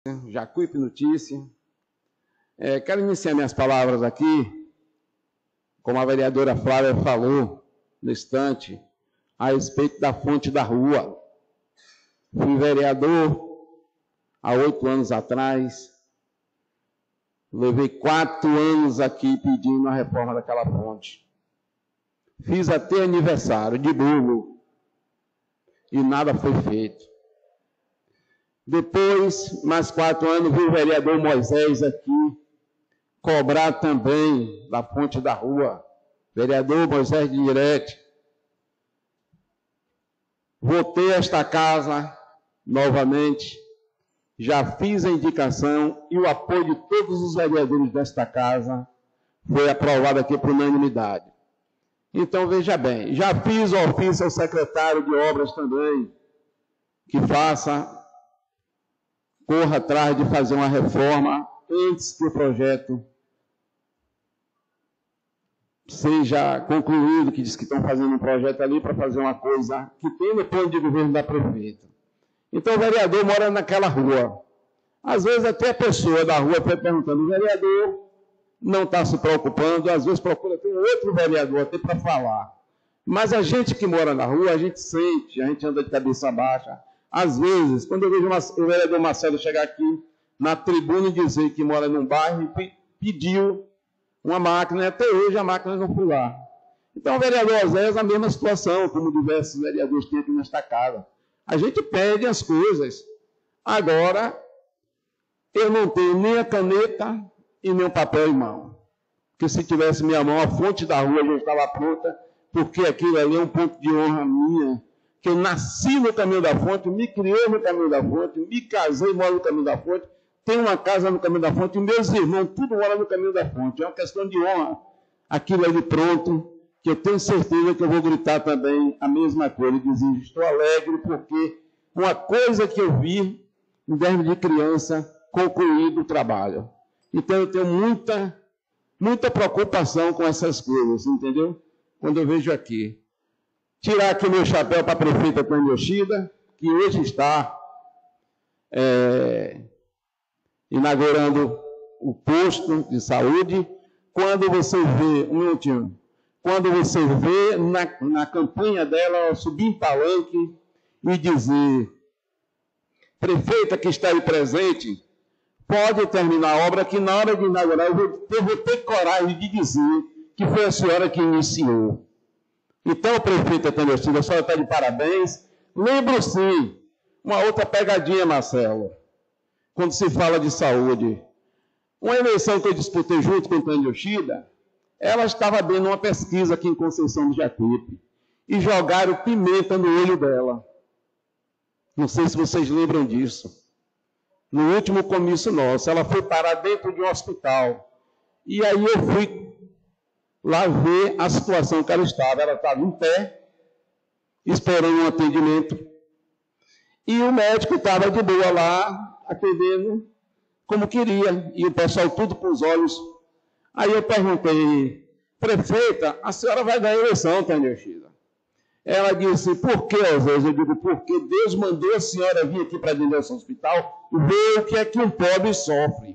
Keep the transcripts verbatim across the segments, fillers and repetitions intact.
Jacuípe Notícia. É, quero iniciar minhas palavras aqui, como a vereadora Flávia falou no instante, a respeito da fonte da rua. Fui vereador há oito anos atrás, levei quatro anos aqui pedindo a reforma daquela fonte. Fiz até aniversário de bolo e nada foi feito. Depois, mais quatro anos, vi o vereador Moisés aqui cobrar também da fonte da rua. Vereador Moisés de Irete. Voltei a esta casa novamente, já fiz a indicação e o apoio de todos os vereadores desta casa foi aprovado aqui por unanimidade. Então, veja bem, já fiz o ofício ao secretário de obras também, que faça, corra atrás de fazer uma reforma antes que o projeto seja concluído, que diz que estão fazendo um projeto ali para fazer uma coisa que tem no plano de governo da prefeita. Então, o vereador mora naquela rua. Às vezes, até a pessoa da rua foi perguntando, o vereador não está se preocupando, às vezes procura ter um outro vereador até para falar. Mas a gente que mora na rua, a gente sente, a gente anda de cabeça baixa. Às vezes, quando eu vejo o vereador Marcelo chegar aqui na tribuna e dizer que mora num bairro e pediu uma máquina, e até hoje a máquina não foi lá. Então, o vereador Oséias, a mesma situação, como diversos vereadores têm aqui nesta casa. A gente pede as coisas. Agora, eu não tenho nem a caneta e nem o papel em mão. Porque se tivesse minha mão, a fonte da rua já estava pronta, porque aquilo ali é um ponto de honra minha, que eu nasci no caminho da fonte, me criei no caminho da fonte, me casei e moro no caminho da fonte, tenho uma casa no caminho da fonte, e meus irmãos, tudo mora no caminho da fonte. É uma questão de honra. Aquilo ali pronto, que eu tenho certeza que eu vou gritar também a mesma coisa, e dizer, estou alegre porque uma coisa que eu vi, em termos de criança, concluído o trabalho. Então, eu tenho muita, muita preocupação com essas coisas, entendeu? Quando eu vejo aqui. Tirar aqui meu chapéu para a prefeita Tânia Yoshida, que hoje está é, inaugurando o posto de saúde. Quando você vê, um minutinho, quando você vê na, na campanha dela subir em palanque e dizer, prefeita que está aí presente, pode terminar a obra que na hora de inaugurar eu vou, eu vou ter coragem de dizer que foi a senhora que iniciou. Então, prefeita Tânia Yoshida, a senhora está de parabéns. Lembro sim, uma outra pegadinha, Marcelo, quando se fala de saúde. Uma eleição que eu disputei junto com Tânia Yoshida, ela estava dando uma pesquisa aqui em Conceição do Jacuípe e jogaram pimenta no olho dela. Não sei se vocês lembram disso. No último comício nosso, ela foi parar dentro de um hospital. E aí eu fui lá ver a situação que ela estava. Ela estava em pé, esperando um atendimento, e o médico estava de boa lá, atendendo como queria, e o pessoal tudo com os olhos. Aí eu perguntei, prefeita, a senhora vai ganhar a eleição, Tânia Yoshida? Ela disse, por que, Oséias? Eu digo, porque Deus mandou a senhora vir aqui para dentro desse hospital ver o que é que um pobre sofre.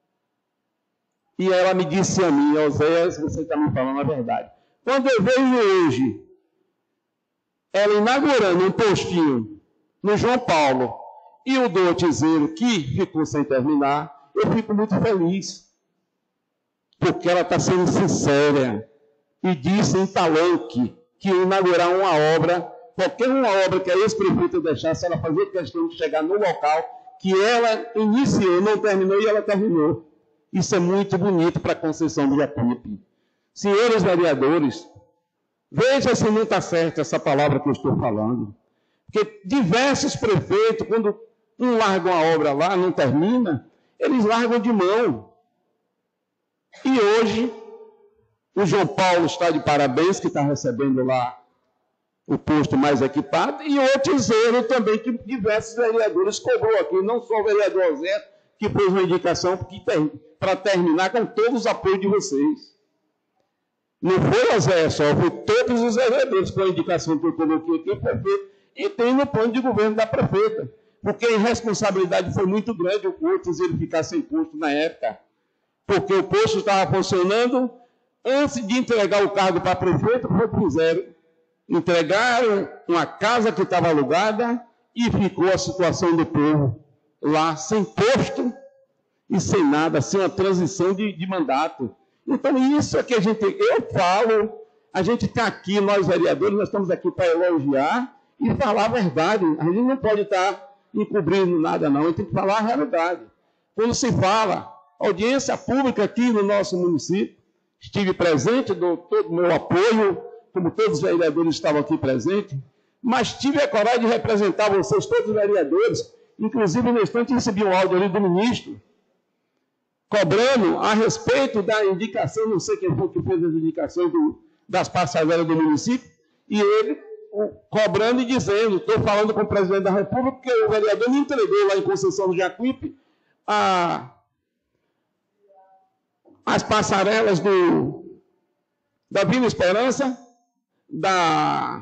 E ela me disse a mim, Oséias, você está me falando a verdade. Quando eu vejo hoje ela inaugurando um postinho no João Paulo e o do Otizeiro, que ficou sem terminar, eu fico muito feliz. Porque ela está sendo sincera e disse em palanque que inaugurar uma obra, qualquer uma obra que a ex-prefeita deixasse, ela fazia questão de chegar no local que ela iniciou, não terminou e ela terminou. Isso é muito bonito para a Conceição do Jacuípe. Senhores vereadores, veja se não está certa essa palavra que eu estou falando. Porque diversos prefeitos, quando um larga uma obra lá, não termina, eles largam de mão. E hoje, o João Paulo está de parabéns, que está recebendo lá o posto mais equipado, e outro zero também, que diversos vereadores cobrou aqui, não só o vereador Zé, que fez uma indicação para terminar com todos os apoios de vocês. Não foi o Zé só, foi todos os vereadores com a indicação que eu coloquei aqui, prefeito, e tem no plano de governo da prefeita. porque a irresponsabilidade foi muito grande o posto ele ficar sem posto na época. Porque o posto estava funcionando, antes de entregar o cargo para prefeito, o que fizeram? Entregaram uma casa que estava alugada e ficou a situação do povo lá sem posto e sem nada, sem uma transição de, de mandato. Então, isso é que a gente, eu falo, a gente está aqui, nós vereadores, nós estamos aqui para elogiar e falar a verdade. A gente não pode estar encobrindo nada, não, a gente tem que falar a realidade. Quando se fala audiência pública aqui no nosso município, estive presente, dou todo o meu apoio, como todos os vereadores estavam aqui presentes, mas tive a coragem de representar vocês, todos os vereadores, inclusive no instante recebi um áudio ali do ministro, cobrando a respeito da indicação, não sei quem foi que fez as indicações do, das passagelas do município, e ele cobrando e dizendo, estou falando com o presidente da República, porque o vereador me entregou lá em Conceição do Jacuípe a, as passarelas do, da Vila Esperança, da,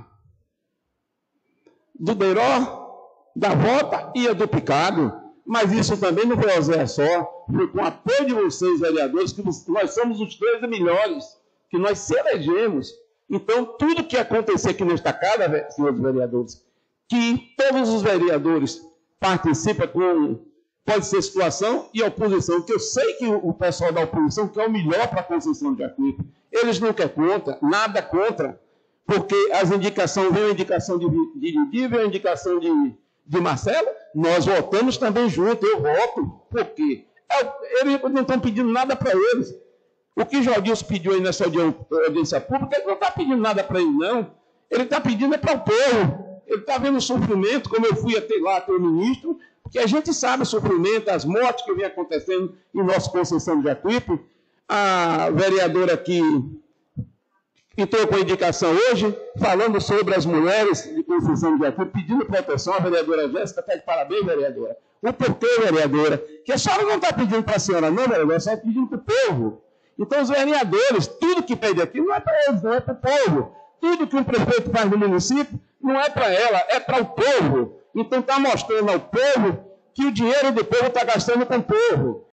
do Beiró, da Vota e a do Picado. Mas isso também não foi ao Zé só, foi com o apoio de vocês, vereadores, que nós somos os treze melhores, que nós se elegemos. Então, tudo que acontecer aqui nesta casa, senhores vereadores, que todos os vereadores participam com, pode ser situação e oposição, que eu sei que o pessoal da oposição quer o melhor para a Conceição de Jacuípe. Eles não querem contra, nada contra, porque as indicações, vem a indicação de Didi, vem a indicação de, de Marcelo, nós votamos também junto, eu voto, por quê? Eles não estão pedindo nada para eles. O que Jordilson pediu aí nessa audiência pública, ele não está pedindo nada para ele, não. Ele está pedindo é para o povo. Ele está vendo o sofrimento, como eu fui até lá, até o ministro, porque a gente sabe o sofrimento, as mortes que vem acontecendo em nossa Conceição de Jacuípe. A vereadora aqui entrou com a indicação hoje, falando sobre as mulheres de Conceição de Jacuípe, pedindo proteção. A vereadora Jéssica está de parabéns, vereadora. O porquê, vereadora? Que a senhora não está pedindo para a senhora, não, vereadora, a senhora está pedindo para o povo. Então, os vereadores, tudo que pede aqui não é para eles, não é para o povo. Tudo que o prefeito faz no município não é para ela, é para o povo. Então, está mostrando ao povo que o dinheiro do povo está gastando com o povo.